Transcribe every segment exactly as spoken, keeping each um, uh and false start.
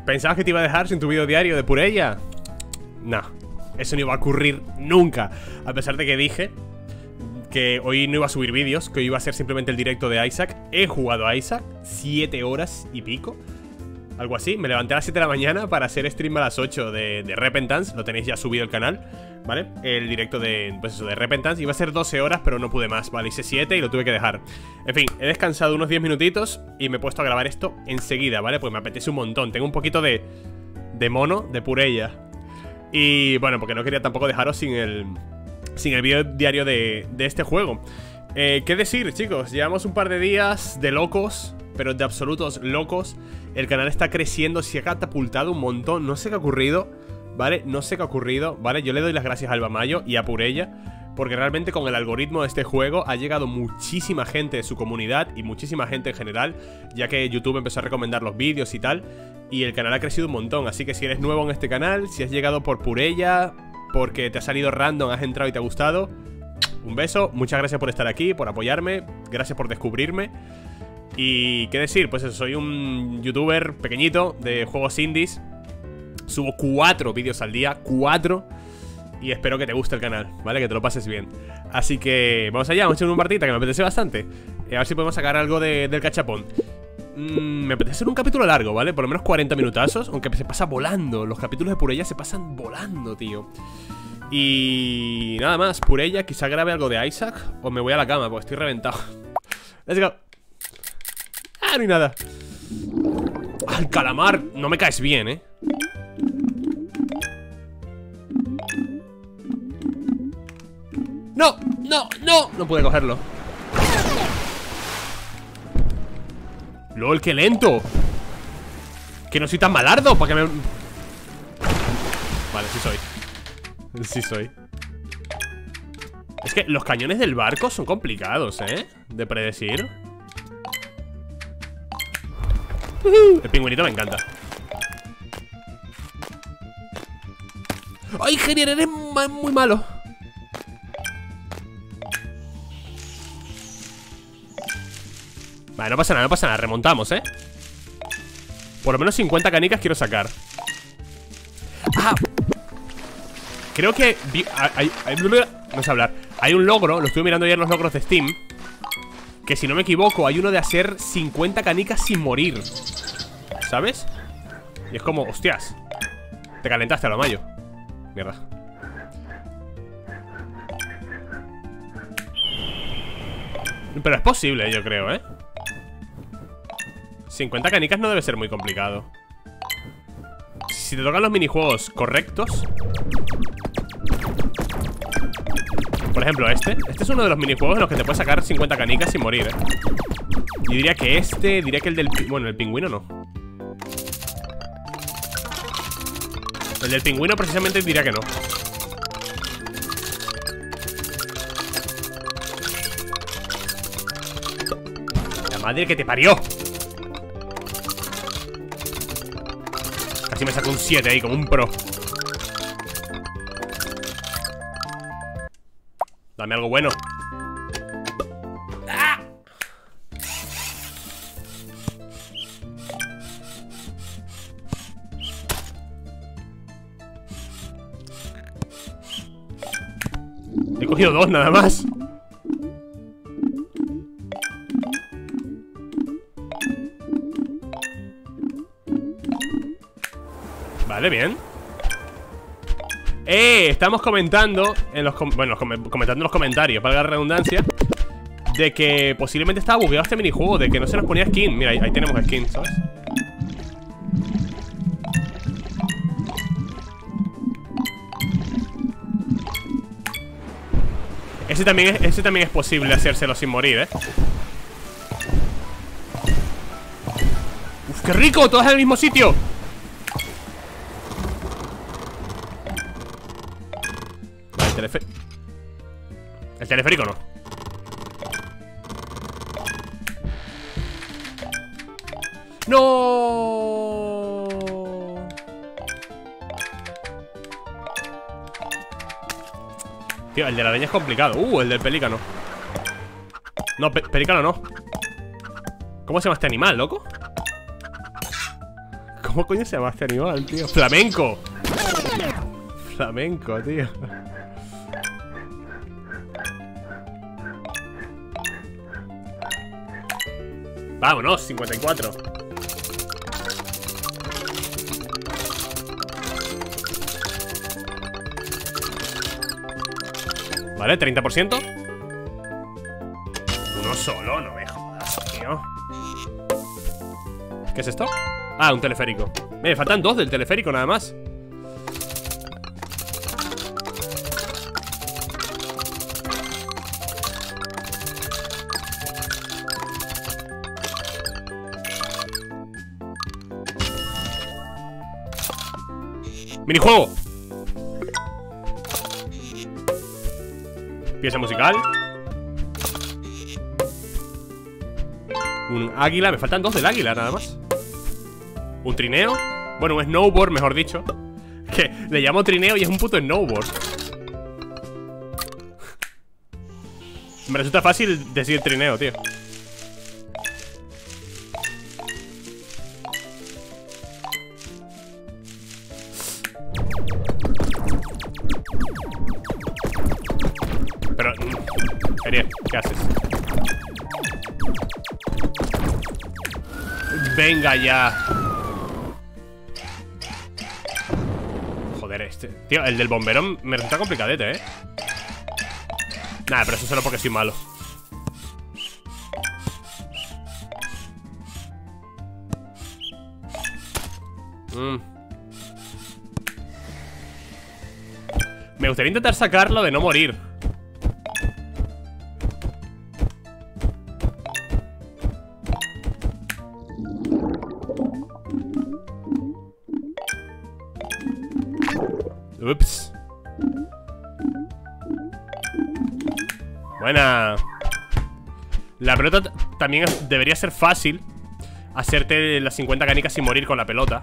¿Pensabas que te iba a dejar sin tu vídeo diario de Purella? No, eso no iba a ocurrir nunca. A pesar de que dije que hoy no iba a subir vídeos, que hoy iba a ser simplemente el directo de Isaac. He jugado a Isaac siete horas y pico, algo así. Me levanté a las siete de la mañana para hacer stream a las ocho de, de Repentance. Lo tenéis ya subido al canal, ¿vale? El directo de, pues eso, de Repentance. Iba a ser doce horas, pero no pude más, ¿vale? Hice siete y lo tuve que dejar. En fin, he descansado unos diez minutitos y me he puesto a grabar esto enseguida, ¿vale? Pues me apetece un montón. Tengo un poquito de, de mono, de Purella. Y bueno, porque no quería tampoco dejaros sin el, sin el vídeo diario de, de este juego. eh, ¿Qué decir, chicos? Llevamos un par de días de locos, pero de absolutos locos. El canal está creciendo, se ha catapultado un montón. No sé qué ha ocurrido, ¿vale? No sé qué ha ocurrido, ¿vale? Yo le doy las gracias a Alba Mayo y a Purella, porque realmente con el algoritmo de este juego ha llegado muchísima gente de su comunidad y muchísima gente en general, ya que YouTube empezó a recomendar los vídeos y tal, y el canal ha crecido un montón. Así que si eres nuevo en este canal, si has llegado por Purella, porque te ha salido random, has entrado y te ha gustado, un beso, muchas gracias por estar aquí, por apoyarme, gracias por descubrirme. Y qué decir, pues eso, soy un youtuber pequeñito de juegos indies. Subo cuatro vídeos al día, cuatro. Y espero que te guste el canal, ¿vale? Que te lo pases bien. Así que vamos allá, vamos a echar una partida que me apetece bastante. A ver si podemos sacar algo de, del cachapón. mm, Me apetece hacer un capítulo largo, ¿vale? Por lo menos cuarenta minutazos, aunque se pasa volando. Los capítulos de Purella se pasan volando, tío. Y nada más, Purella, quizá grabe algo de Isaac o me voy a la cama, porque estoy reventado. Let's go. Ah, no hay nada. Al calamar, no me caes bien, ¿eh? No, no, no. No pude cogerlo. LOL, qué lento. Que no soy tan malardo para que me... Vale, sí soy. Sí soy. Es que los cañones del barco son complicados, ¿eh? De predecir. El pingüinito me encanta. ¡Ay, Genier, eres muy malo! Vale, no pasa nada, no pasa nada, remontamos, ¿eh? Por lo menos cincuenta canicas quiero sacar. ¡Ah! Creo que... Vi, hay, hay, no sé hablar. Hay un logro, lo estuve mirando ayer en los logros de Steam, que si no me equivoco hay uno de hacer cincuenta canicas sin morir, ¿sabes? Y es como, hostias, te calentaste a lo mayo. Mierda. Pero es posible, yo creo, ¿eh? cincuenta canicas no debe ser muy complicado. Si te tocan los minijuegos correctos. Por ejemplo, este Este es uno de los minijuegos en los que te puedes sacar cincuenta canicas sin morir, ¿eh? Yo diría que este, diría que el del... Bueno, el pingüino no. El del pingüino precisamente diría que no. La madre que te parió. Casi me sacó un siete ahí, como un pro. Dame algo bueno. ¡Ah! He cogido dos nada más. Vale, bien. Eh, estamos comentando en los com bueno, com comentando en los comentarios, valga la redundancia, de que posiblemente estaba bugueado este minijuego, de que no se nos ponía skin. Mira, ahí, ahí tenemos skin, ¿sabes? Ese también es, ese también es posible hacérselo sin morir, ¿eh? ¡Uf, qué rico! ¡Todos en el mismo sitio! Vale, el teleférico. El teleférico no. ¡No! Tío, el de la araña es complicado. Uh, el del pelícano. No, pe pelícano no. ¿Cómo se llama este animal, loco? ¿Cómo coño se llama este animal, tío? ¡Flamenco! Flamenco, tío. Vámonos, cincuenta y cuatro. Vale, treinta por ciento. Uno solo, no me jodas, tío. ¿Qué es esto? Ah, un teleférico. Me faltan dos del teleférico nada más. Minijuego. Pieza musical. Un águila, me faltan dos del águila nada más. Un trineo. Bueno, un snowboard, mejor dicho. Que le llamo trineo y es un puto snowboard. Me resulta fácil decir trineo, tío. Pero... Ariel, ¿qué haces? Venga ya. Joder, este... Tío, el del bomberón me resulta complicadete, ¿eh? Nada, pero eso solo porque soy malo. Mm. Me gustaría intentar sacarlo de no morir. Ups. Buena. La pelota también es, debería ser fácil. Hacerte las cincuenta canicas sin morir con la pelota.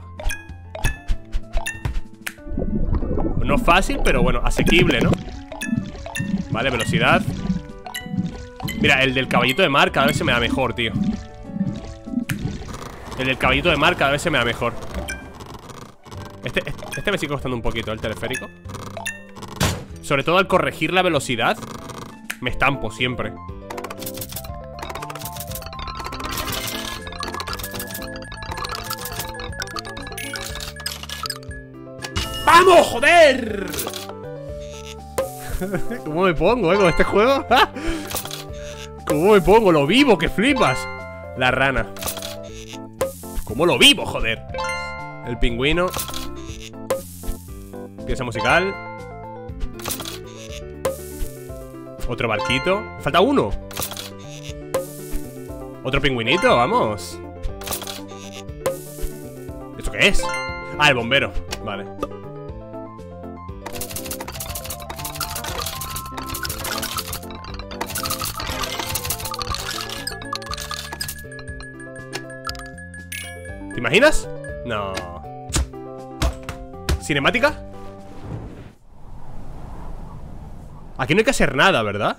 No fácil, pero bueno, asequible, ¿no? Vale, velocidad. Mira, el del caballito de mar cada vez se me da mejor, tío. El del caballito de mar cada vez se me da mejor. Este, este me sigue costando un poquito, el teleférico. Sobre todo al corregir la velocidad. Me estampo siempre. ¡Vamos, joder! ¿Cómo me pongo, eh, con este juego? ¿Cómo me pongo? Lo vivo, que flipas. La rana. ¿Cómo lo vivo, joder? El pingüino. Pieza musical. Otro barquito. Falta uno. Otro pingüinito, vamos. ¿Esto qué es? Ah, el bombero. Vale. ¿Te imaginas? No. ¿Cinemática? Aquí no hay que hacer nada, ¿verdad?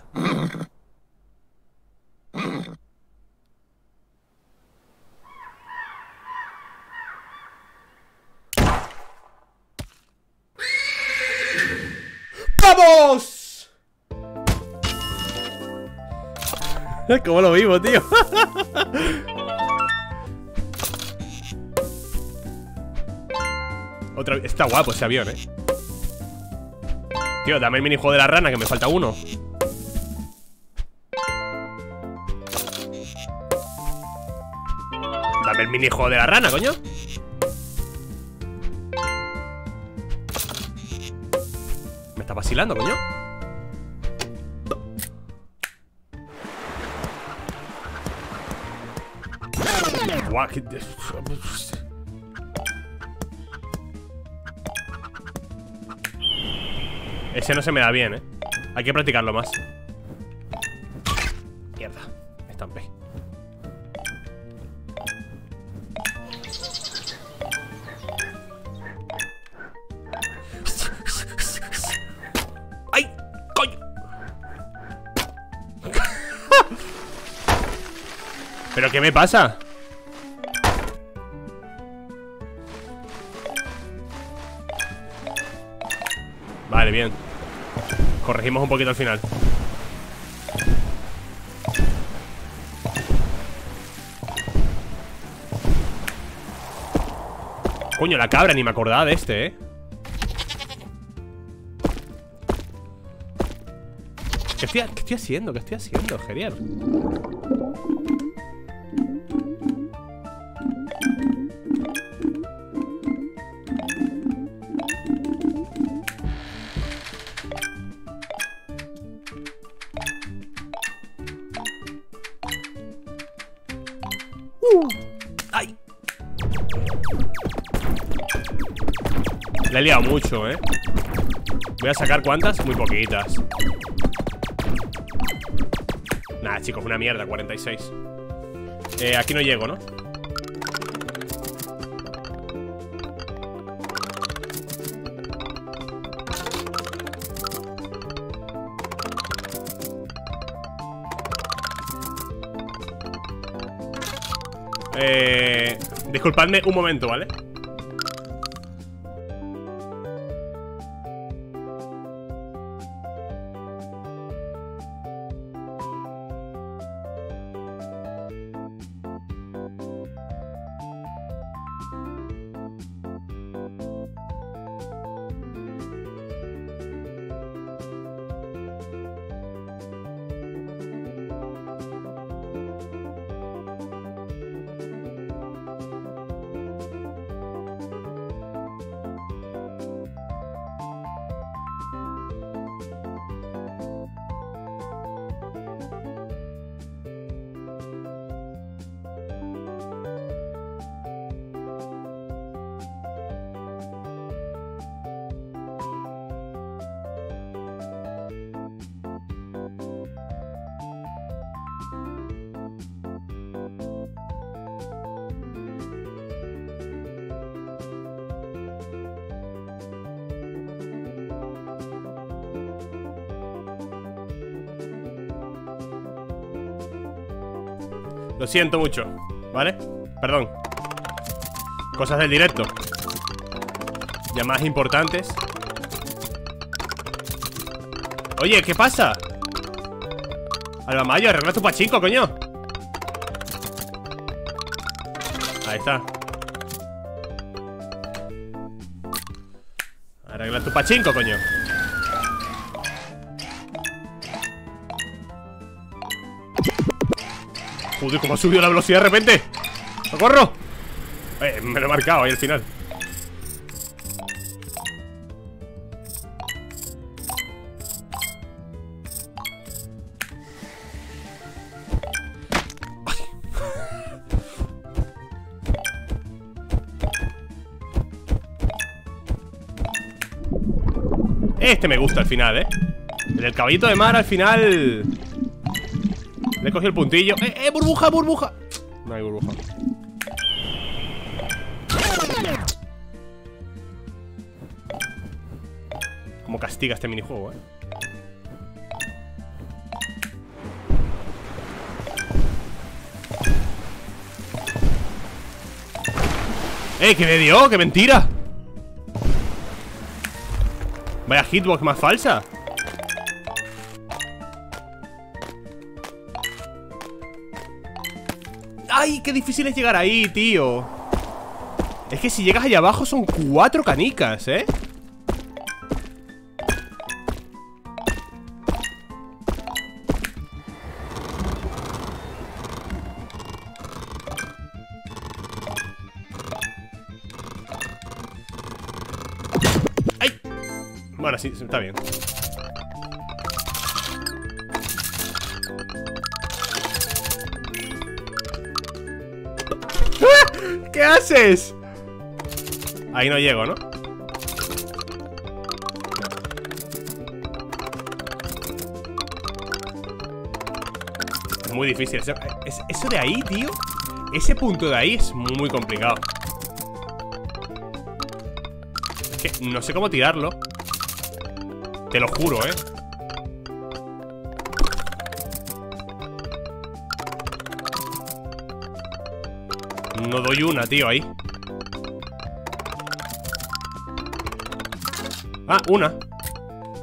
¡Vamos! ¿Cómo lo vivo, tío? Otra... Está guapo ese avión, eh. Tío, dame el minijuego de la rana, que me falta uno. Dame el minijuego de la rana, coño. Me está vacilando, coño. Guau, qué... Ese no se me da bien, eh. Hay que practicarlo más. Mierda, me estampé. ¡Ay! ¡Coño! ¿Pero qué me pasa? bien. Corregimos un poquito al final. Coño, la cabra, ni me acordaba de este, eh. ¿Qué estoy, qué estoy haciendo? ¿Qué estoy haciendo, Gerier? Uh, ¡Ay! La he liado mucho, eh. Voy a sacar ¿cuántas? Muy poquitas. Nada, chicos, una mierda, cuarenta y seis. Eh, aquí no llego, ¿no? Eh... Disculpadme un momento, ¿vale? Lo siento mucho, ¿vale? Perdón. Cosas del directo. Llamadas importantes. Oye, ¿qué pasa? Alba Mayo, arregla tu pachinko, coño. Ahí está. Arregla tu pachinko, coño. Joder, cómo ha subido la velocidad de repente. ¡Socorro! Eh, me lo he marcado ahí al final. Este me gusta al final, eh. El del caballito de mar al final. Le he cogido el puntillo. ¡Eh, eh! ¡Burbuja, burbuja! No hay burbuja. Cómo castiga este minijuego, eh. ¡Eh! ¡Que me dio! ¡Qué mentira! Vaya hitbox más falsa. ¡Ay! ¡Qué difícil es llegar ahí, tío! Es que si llegas allá abajo son cuatro canicas, ¿eh? ¡Ay! Bueno, sí, está bien. ¿Qué haces? Ahí no llego, ¿no? Es muy difícil. Eso, eso de ahí, tío. Ese punto de ahí es muy complicado. Es que no sé cómo tirarlo. Te lo juro, ¿eh? No doy una, tío, ahí. Ah, una.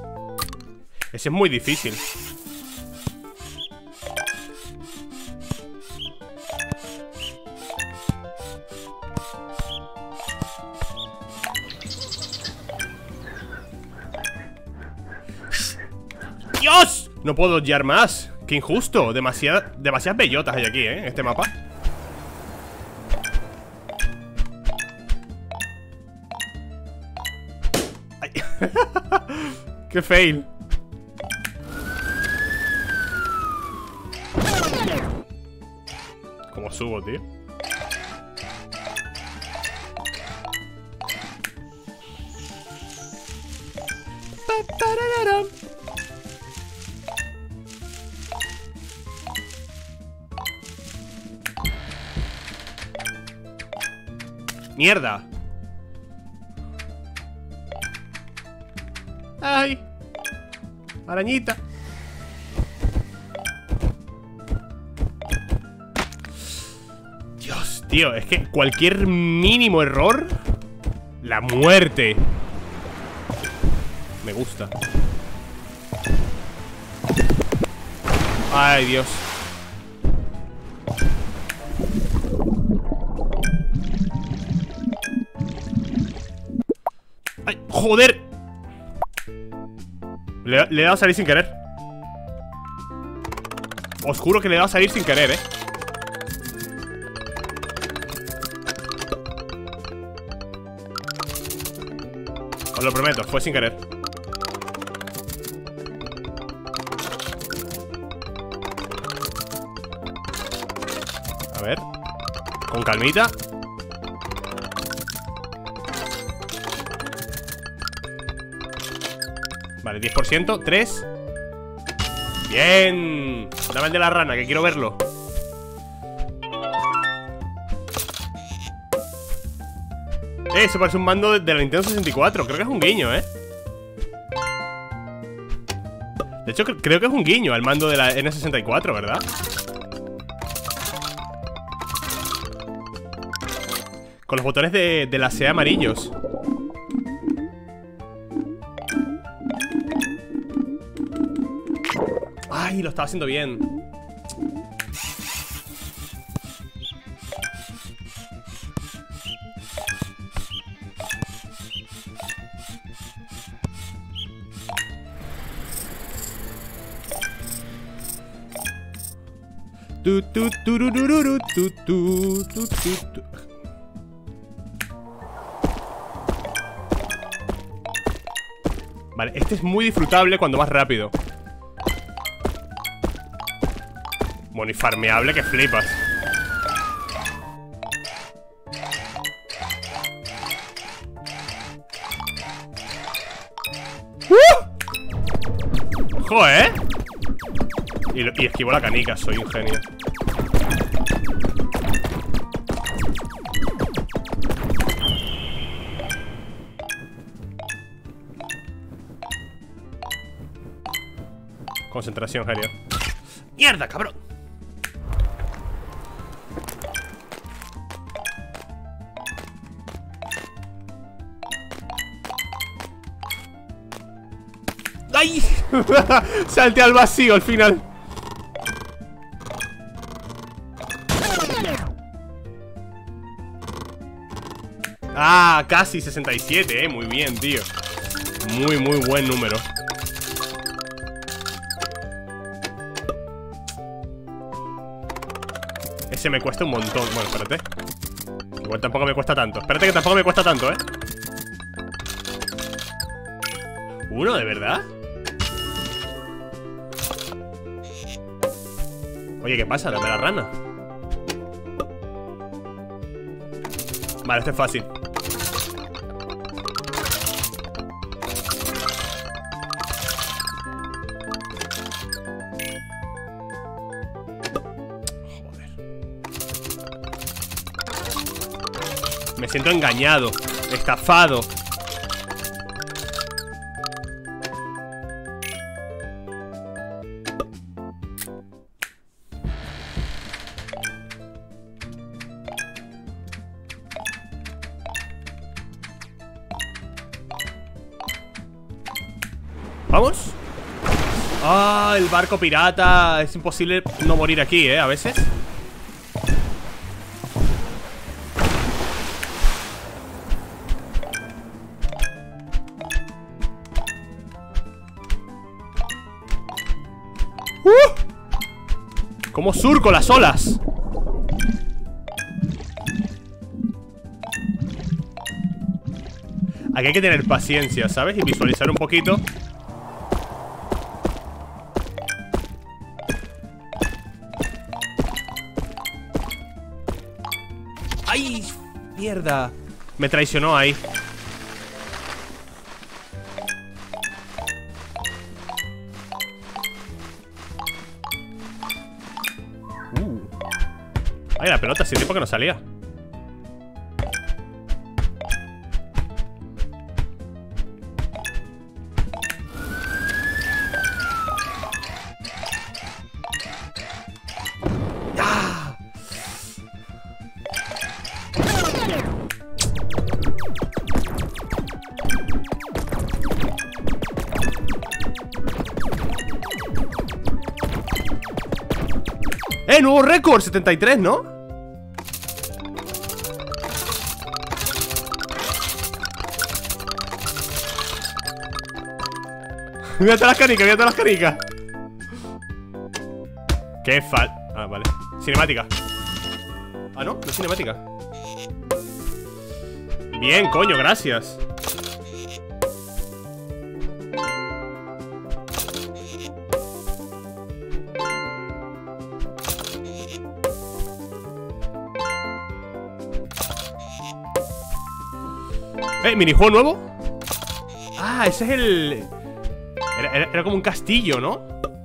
Ese es muy difícil. ¡Dios! No puedo dodgear más. Qué injusto. Demasiada, demasiadas bellotas hay aquí, ¿eh? En este mapa. Ay. ¡Qué fail! ¿Cómo subo, tío? ¡Mierda! ¡Ay! Arañita. Dios, tío, es que cualquier mínimo error, la muerte. Me gusta. Ay, Dios. ¡Ay, joder! Le, le he dado a salir sin querer. Os juro que le he dado a salir sin querer, eh. Os lo prometo, fue sin querer. A ver. Con calmita. Vale, diez por ciento, tres. Bien. Dame el de la rana, que quiero verlo. Eh, eso parece un mando de, de la Nintendo sesenta y cuatro. Creo que es un guiño, eh. De hecho, cre creo que es un guiño al mando de la N sesenta y cuatro, ¿verdad? Con los botones de, de la C amarillos. Ay, lo estaba haciendo bien. Tu, tu, turururu, tu, tu, tu, tu, tu. Vale, este es muy disfrutable cuando vas rápido. Bueno, y farmeable que flipas. ¡Uh! ¡Joder! Y, lo, y esquivo la canica, soy un genio. Concentración, genio. ¡Mierda, cabrón! ¡Ay! Salté al vacío al final. Ah, casi sesenta y siete, eh. Muy bien, tío. Muy, muy buen número. Ese me cuesta un montón. Bueno, espérate. Igual tampoco me cuesta tanto. Espérate que tampoco me cuesta tanto, eh. ¿Uno, de verdad? Oye, ¿qué pasa? Dame la rana. Vale, este es fácil. Joder. Me siento engañado, estafado. ¿Vamos? Ah, el barco pirata. Es imposible no morir aquí, ¿eh? A veces. ¡Uh! ¿Cómo surco las olas? Aquí hay que tener paciencia, ¿sabes? Y visualizar un poquito. ¡Ay! ¡Mierda! Me traicionó ahí. Uh. ¡Ay, la pelota! Hace tiempo que no salía. ¡Eh! Nuevo récord, setenta y tres, ¿no? Mira todas las canicas, mira todas las canicas. Qué fal... Ah, vale. Cinemática. Ah, no, no es cinemática. Bien, coño, gracias. ¿Eh? ¿Minijuego nuevo? Ah, ese es el... Era, era, era como un castillo, ¿no?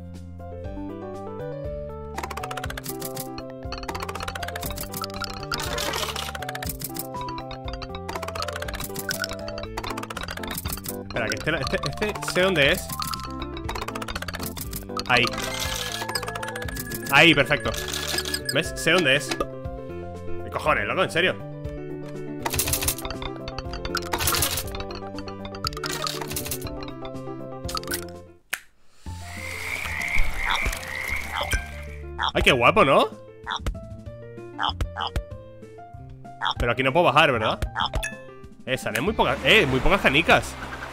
Espera, que este, este, este sé dónde es. Ahí. Ahí, perfecto. ¿Ves? Sé dónde es. ¿Qué cojones, loco? ¿En serio? Ay, qué guapo, ¿no? Pero aquí no puedo bajar, ¿verdad? Eh, salen muy pocas... Eh, muy pocas canicas.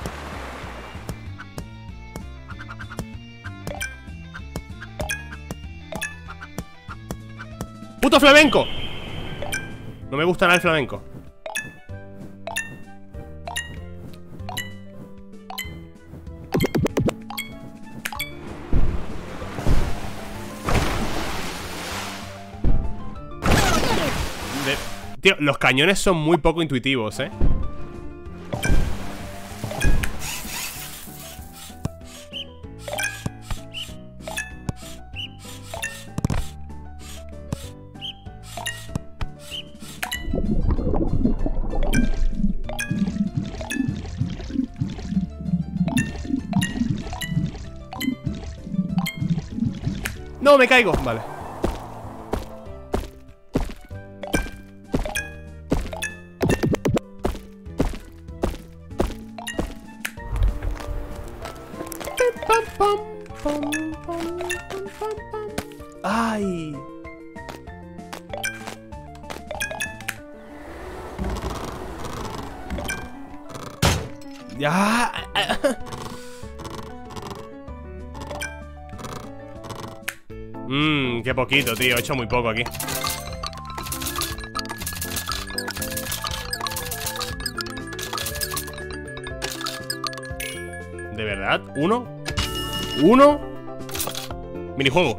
¡Puto flamenco! No me gusta nada el flamenco. De... Tío, los cañones son muy poco intuitivos, ¿eh? No, me caigo. Vale. Ay. Ya. Mmm, qué poquito, tío. He hecho muy poco aquí. ¿De verdad? ¿Uno? ¿Uno? Minijuego.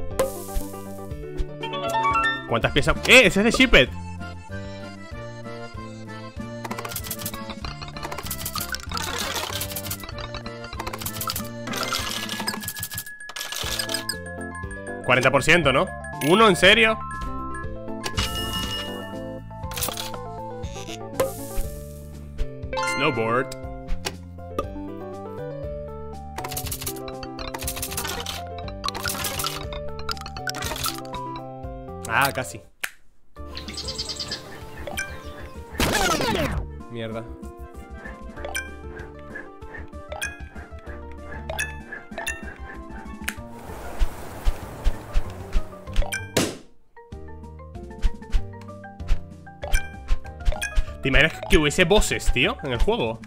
¿Cuántas piezas? ¡Eh! Ese es de Shipped. cuarenta por ciento, ¿no? ¿Uno? ¿En serio? Snowboard. Ah, casi. Mierda. ¿Te imaginas que hubiese bosses, tío, en el juego?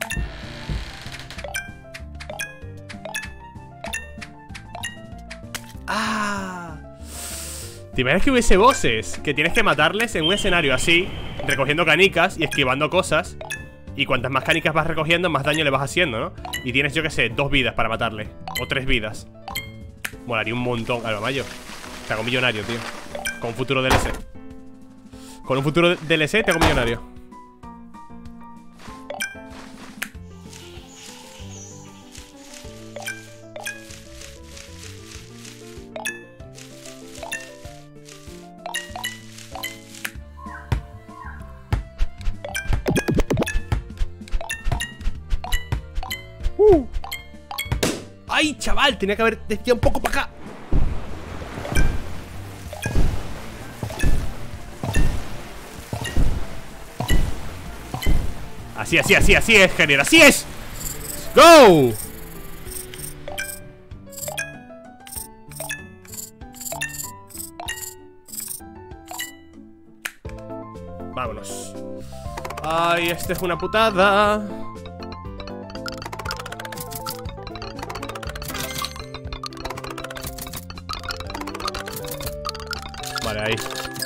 ¡Ah! ¿Te imaginas que hubiese bosses? Que tienes que matarles en un escenario así, recogiendo canicas y esquivando cosas. Y cuantas más canicas vas recogiendo, más daño le vas haciendo, ¿no? Y tienes, yo que sé, dos vidas para matarle. O tres vidas. Molaría un montón. Alba Mayo, te hago millonario, tío. Con un futuro D L C. Con un futuro D L C te hago millonario. Uh. ¡Ay, chaval! Tenía que haber desviado un poco para acá. Así, así, así, así es, genial. ¡Así es! ¡Go! Vámonos. Ay, este es una putada. Vale, ahí.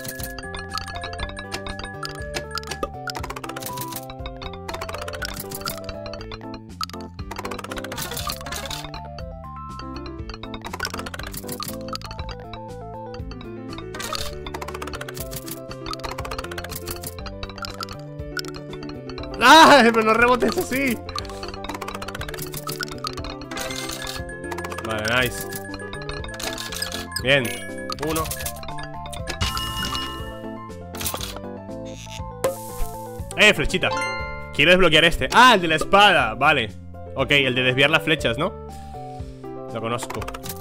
¡Ah! Pero no rebotes así. Vale, nice. Bien. Uno. Eh, flechita. Quiero desbloquear este. Ah, el de la espada. Vale. Ok, el de desviar las flechas, ¿no? Lo conozco.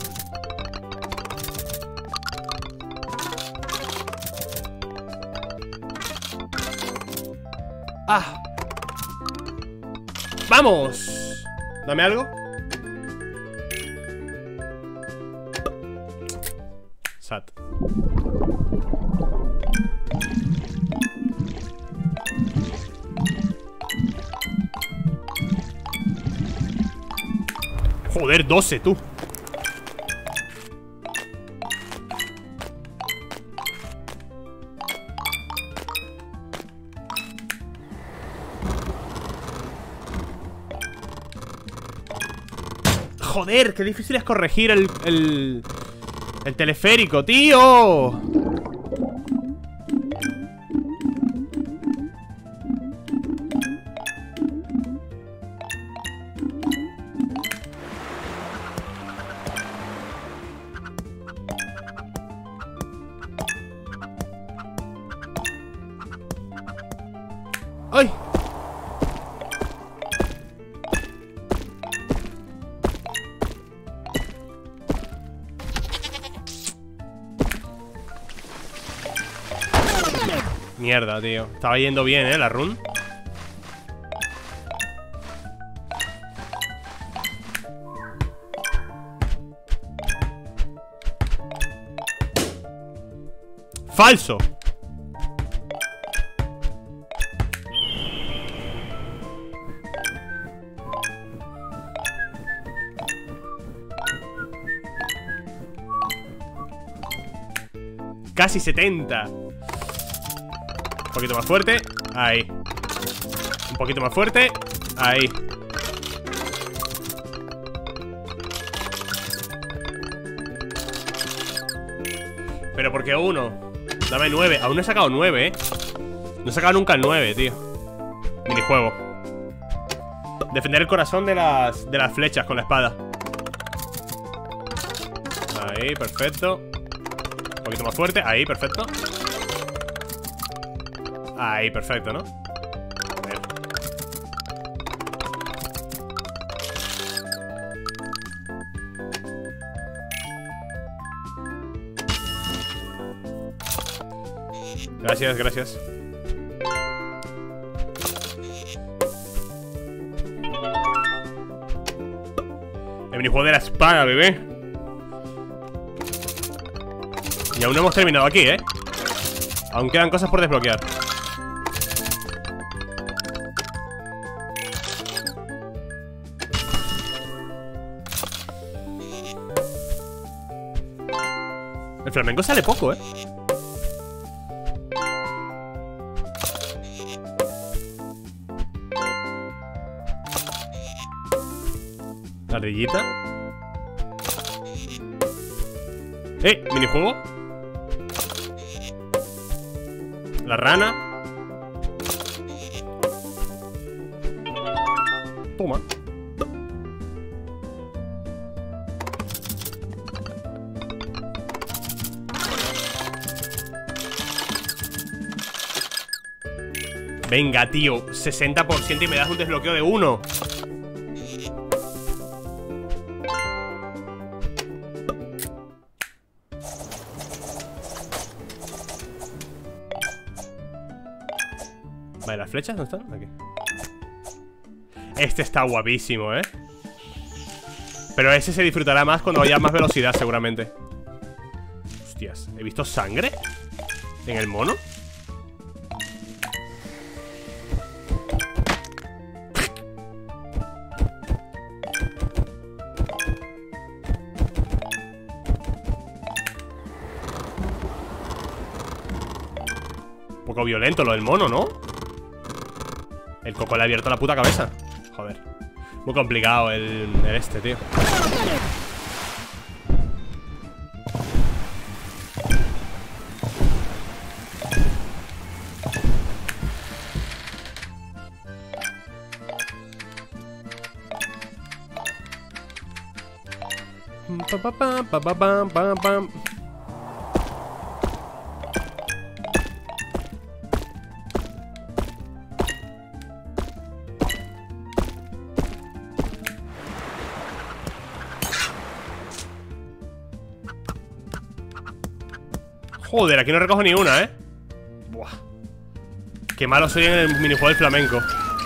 Ah. ¡Vamos! Dame algo. Sat. Joder, doce, tú. Joder, qué difícil es corregir el, el, el teleférico, tío. ¡Ay! Mierda, tío. Estaba yendo bien, ¿eh? La run. ¡Falso! Casi setenta. Un poquito más fuerte. Ahí. Un poquito más fuerte. Ahí. Pero ¿por qué uno? Dame nueve. Aún no he sacado nueve, eh. No he sacado nunca el nueve, tío. Minijuego. Defender el corazón de las, de las flechas con la espada. Ahí, perfecto. Un poquito más fuerte. Ahí, perfecto. Ahí, perfecto, ¿no? A ver. Gracias, gracias. El minijuego de la espada, bebé. Y aún no hemos terminado aquí, ¿eh? Aún quedan cosas por desbloquear. El flamenco sale poco, ¿eh? La ardillita. ¡Eh! ¿Minijuego? La rana. Toma. Venga, tío, sesenta por ciento y me das un desbloqueo de uno. Vale, ¿las flechas dónde están? Aquí. Este está guapísimo, ¿eh? Pero ese se disfrutará más cuando haya más velocidad, seguramente. Hostias, ¿he visto sangre? ¿En el mono? Un poco violento lo del mono, ¿no? El coco le ha abierto la puta cabeza. Joder. Muy complicado el, el este, tío. Pa, pa, pa, pa, pa, pa, pa. Joder, aquí no recojo ni una, ¿eh? Buah. Qué malo soy en el minijuego del flamenco.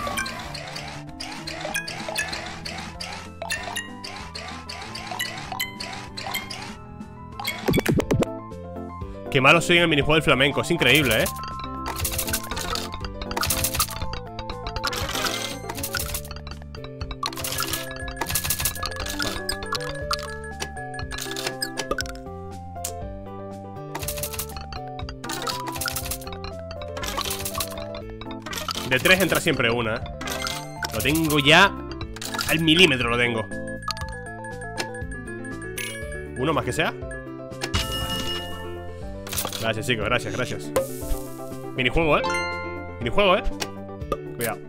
Qué malo soy en el minijuego del flamenco. Es increíble, ¿eh? De tres entra siempre una, ¿eh? Lo tengo ya al milímetro, lo tengo. Uno más que sea. Gracias, chicos, gracias, gracias. Minijuego, ¿eh? Minijuego, ¿eh? Cuidado.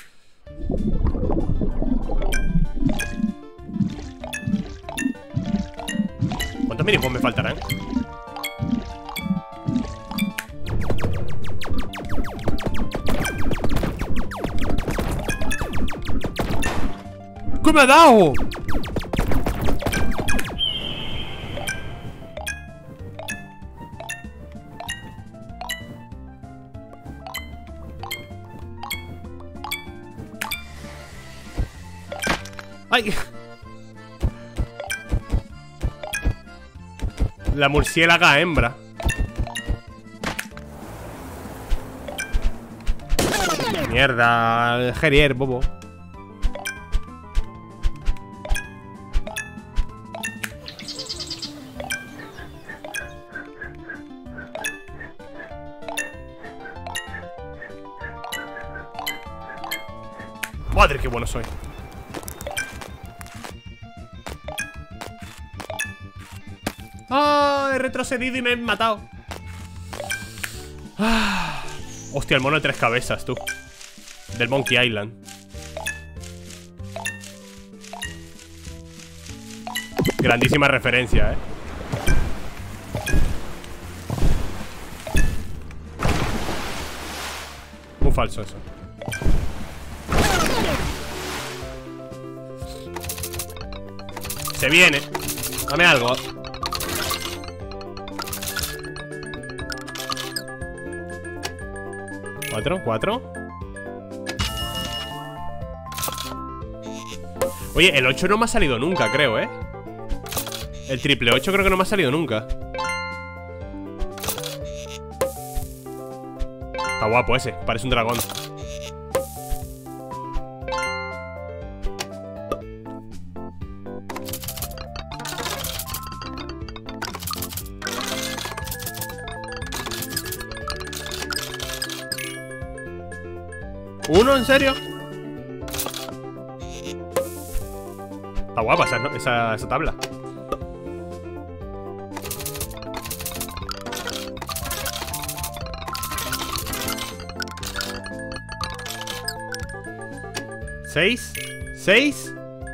¿Cuántos minijuegos me faltarán? ¿Qué me ha dado? ¡Ay! La murciélaga hembra. Mierda, el Gerier, bobo. Madre, qué bueno soy. ¡Ah! Oh, he retrocedido y me he matado. Ah. Hostia, el mono de tres cabezas, tú. Del Monkey Island. Grandísima referencia, eh. Muy falso eso. Se viene. Dame algo. Cuatro, cuatro. Oye, el ocho no me ha salido nunca, creo, ¿eh? El triple ocho creo que no me ha salido nunca. Está guapo ese, parece un dragón. ¿Uno? ¿En serio? Está guapa esa, ¿no? esa, esa tabla. ¿Seis? ¿Seis?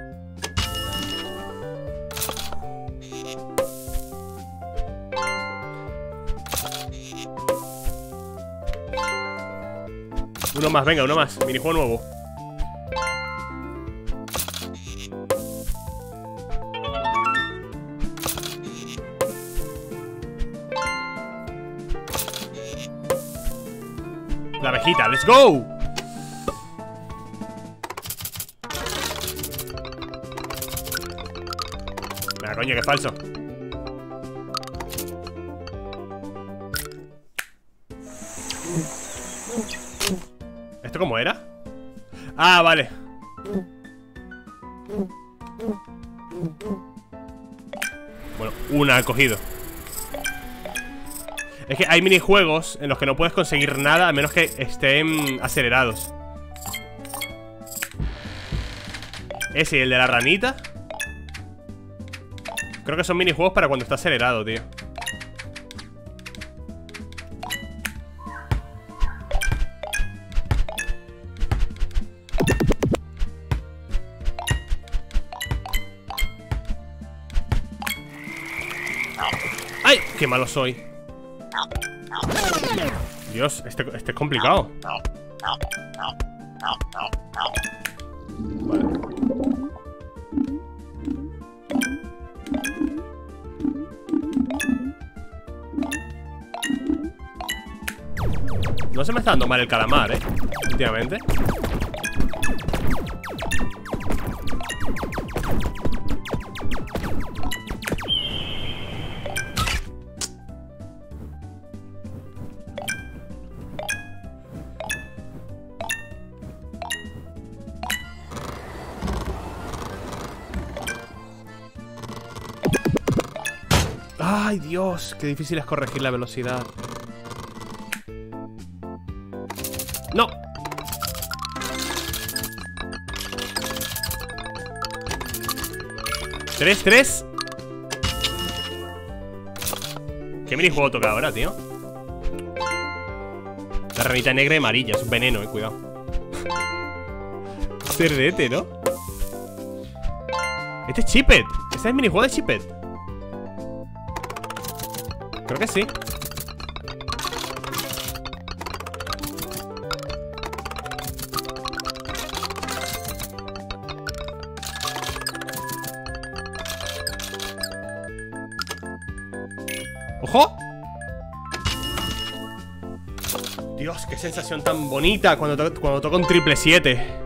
Uno más, venga, uno más. Minijuego nuevo. La abejita, let's go. Venga, coño, que falso. ¿Esto cómo era? Ah, vale. Bueno, una ha cogido. Es que hay minijuegos en los que no puedes conseguir nada a menos que estén acelerados. Ese y el de la ranita. Creo que son minijuegos para cuando está acelerado, tío. ¡Ay! ¡Qué malo soy! Dios, este, este es complicado. Vale. No se me está dando mal el calamar, eh, últimamente. Ay, Dios, qué difícil es corregir la velocidad. No. Tres, tres. ¿Qué minijuego toca ahora, tío? La ranita negra y amarilla, es un veneno, eh, cuidado. Cerdete, ¿no? Este es Chipet. Este es el minijuego de Chipet. Creo que sí. ¡Ojo! Dios, qué sensación tan bonita cuando, to cuando toco un triple siete.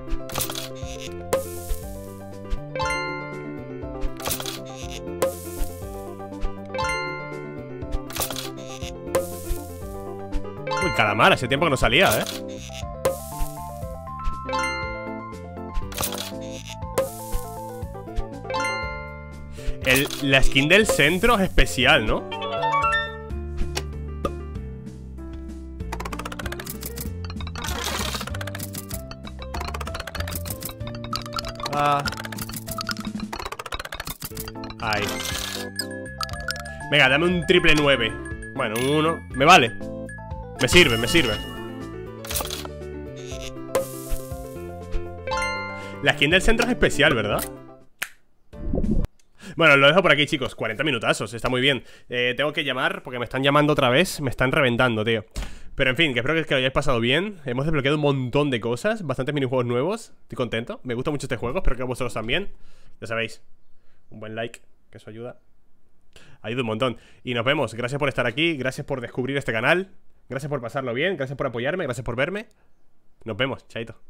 Uy, calamar, hace tiempo que no salía, ¿eh? El, la skin del centro es especial, ¿no? Ah. Ahí. Venga, dame un triple nueve. Bueno, un uno. Me vale. Me sirve, me sirve. La skin del centro es especial, ¿verdad? Bueno, lo dejo por aquí, chicos. cuarenta minutazos, está muy bien. eh, Tengo que llamar porque me están llamando otra vez. Me están reventando, tío. Pero en fin, que espero que, que lo hayáis pasado bien. Hemos desbloqueado un montón de cosas. Bastantes minijuegos nuevos. Estoy contento, me gusta mucho este juego. Espero que a vosotros también. Ya sabéis, un buen like, que eso ayuda. Ayuda un montón. Y nos vemos, gracias por estar aquí. Gracias por descubrir este canal. Gracias por pasarlo bien, gracias por apoyarme, gracias por verme. Nos vemos, chaito.